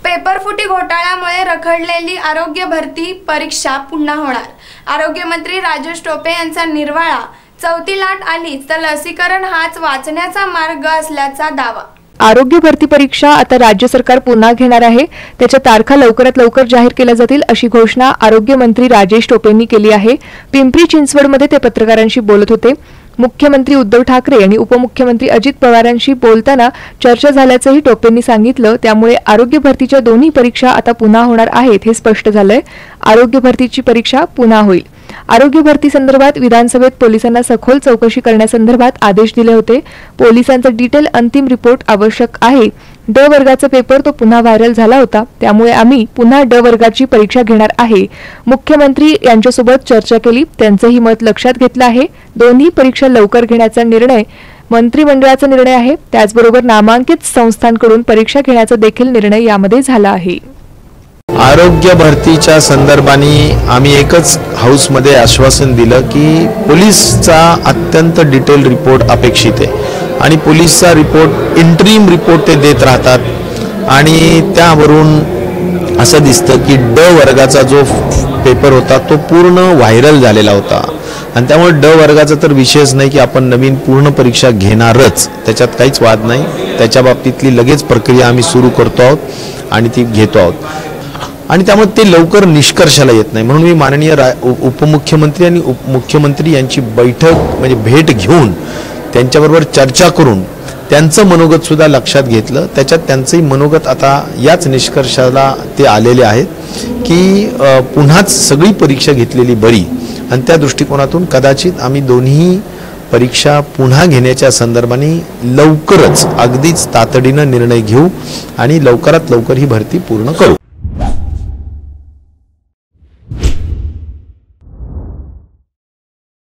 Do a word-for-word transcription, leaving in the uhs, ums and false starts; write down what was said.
पेपरफुटी घोटाळ्यामुळे रखडलेली आरोग्य भरती परीक्षा पुन्हा होणार। आरोग्यमंत्री राजेश टोपे यांचा निर्वाळा, चौथी लाट आलीच तर लसीकरण हाच वाचण्याचा मार्ग असल्याचा दावा। आरोग्य भरती परीक्षा आता राज्य सरकार पुन्हा घेणार आहे। त्याच्या तारखा लवकरात लवकर जाहीर केल्या जातील अशी घोषणा आरोग्य मंत्री राजेश टोपेंनी केली आहे। पिंपरी चिंचवडमध्ये ते पत्रकारांशी बोलत होते। मुख्यमंत्री उद्धव ठाकरे आणि उपमुख्यमंत्री अजित पवारांशी बोलताना चर्चा झाल्याचंही टोपेंनी सांगितलं। त्यामुळे आरोग्य भरतीच्या दोन्ही परीक्षा आता पुन्हा होणार आहेत हे स्पष्ट झालंय। आरोग्य भरतीची परीक्षा पुन्हा होईल। आरोग्य भरती संदर्भात विधानसभेत पोलिसांना सखोल चौकशी करण्यासंदर्भात आदेश दिले होते। पोलिसांचा डिटेल अंतिम रिपोर्ट आवश्यक आहे। ड वर्गाचा पेपर तो पुन्हा व्हायरल झाला होता, त्यामुळे आम्ही पुन्हा ड वर्गाची परीक्षा घेणार आहे। मुख्यमंत्री यांच्यासोबत चर्चा केली, त्यांचंही मत लक्षात घेतलं आहे। दोन्ही परीक्षा लवकर घेण्याचा निर्णय मंत्रिमंडळाचा निर्णय आहे। त्याचबरोबर नामांकित संस्थांकडून परीक्षा घेण्याचा देखील निर्णय यामध्ये झाला आहे। आरोग्य भरतीच्या संदर्भाने आम्ही एकच हाऊसमध्ये आश्वासन दिलं की पोलीसचा अत्यंत डिटेल रिपोर्ट अपेक्षित आहे आणि पोलीसचा रिपोर्ट इंटरिम रिपोर्ट ते देत राहतात आणि त्यावरून असं दिसतं की ड वर्गाचा जो पेपर होता तो पूर्ण व्हायरल झालेला होता आणि त्यामुळे ड वर्गाचा तर विषयच नाही की आपण नवीन पूर्ण परीक्षा घेणारच, त्याच्यात काहीच वाद नाही। त्याच्या बाबतीतली लगेच प्रक्रिया आम्ही सुरू करतो आहोत आणि ती घेतो आहोत आणि त्यामुळे ते लवकर निष्कर्षाला येत नाही। म्हणून मी माननीय उपमुख्यमंत्री आणि उपमुख्यमंत्री यांची बैठक म्हणजे भेट घेऊन त्यांच्याबरोबर चर्चा करून त्यांचं मनोगत सुद्धा लक्षात घेतलं। त्याच्यात त्यांचंही मनोगत आता याच निष्कर्षाला ते आलेले आहेत की पुन्हाच सगळी परीक्षा घेतलेली बरी आणि त्या दृष्टिकोनातून कदाचित आम्ही दोन्ही परीक्षा पुन्हा घेण्याच्या संदर्भाने लवकरच अगदीच तातडीनं निर्णय घेऊ आणि लवकरात लवकर ही भरती पूर्ण करू।